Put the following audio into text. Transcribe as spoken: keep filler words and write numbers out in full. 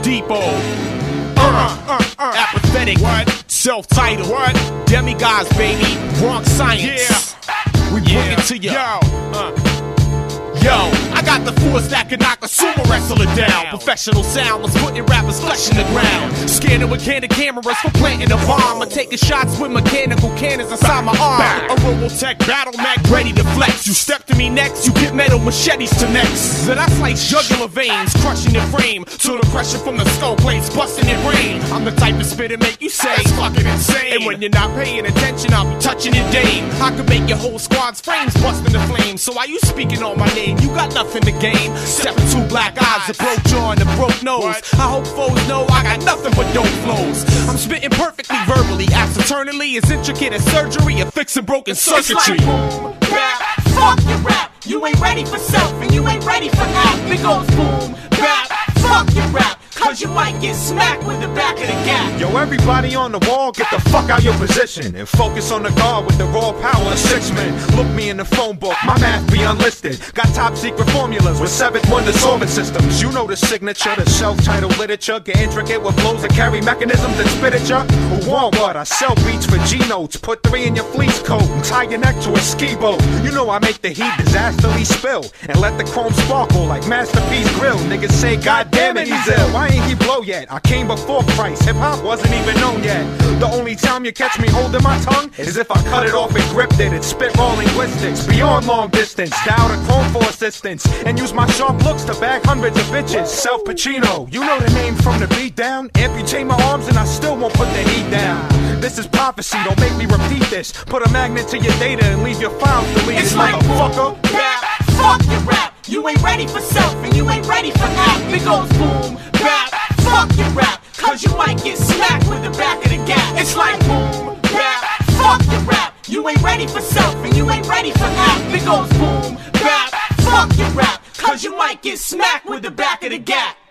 Depot. Uh, uh, uh, apathetic, what? Self-titled, what? Demigods, baby, Bronx science. Yeah, we bring yeah. it to you. Yo, uh. Yo, I got the force that can knock a sumo wrestler down. Professional sound, let's put your rappers flesh in the ground. Scanning with candid cameras for planting a bomb. I'm taking shots with mechanical cannons inside my arm. A Robotech battle mech ready to flex. You step to me next, you get metal machetes to necks. Then I slice jugular veins, crushing your frame till the pressure from the skull plates busting your brain. I'm the type to spit and make you say it's fucking insane. And when you're not paying attention, I'll be touching your dame. I could make your whole squad's frames bust into flames. So why you speaking on my name? You got nothing to gain. Seven two black eyes, a broke jaw and a broke nose. I hope foes know I got nothing but dope flows. I'm spitting perfectly verbally, acts eternally as intricate as surgery of fixing broken circuitry. It's like boom, bap, fuck your rap. You ain't ready for self and you ain't ready for app. It goes boom, bap, fuck your rap. Cause you might get smacked with the back of the gap. Yo, everybody on the wall, get the fuck out your position and focus on the guard with the raw power of six men. Look me in the phone book, my math be unlisted. Got top secret formulas with seventh wonder solvent systems. You know the signature, the self-titled literature. Get intricate with flows that carry mechanisms and spit at ya. Who want what? I sell beats for G-notes. Put three in your fleece coat and tie your neck to a ski boat. You know I make the heat disastrously spill and let the chrome sparkle like Masterpiece Grill. Niggas say, God damn it, he's ill. Why ain't he blow yet? I came before Christ. Hip-hop wasn't even known yet. The only time you catch me holding my tongue is if I cut it off and gripped it. It's spitball linguistics beyond long distance. Dial to chrome for assistance and use my sharp looks to bag hundreds of bitches. Celph Pacino, you know the name from the beat down. Amputate my arms and I still won't put the heat down. This is prophecy, don't make me repeat this. Put a magnet to your data and leave your files deleted. It's like motherfucker. Boom, bap, fuck your rap. You ain't ready for self and you ain't ready for app. It goes boom, bap, fuck your rap. Cause you might get smacked with the back of the gap. It's like boom, bap, fuck your rap. You ain't ready for self and you ain't ready for app. It goes boom, bap, fuck your rap. Cause you might get smacked with the back of the gap.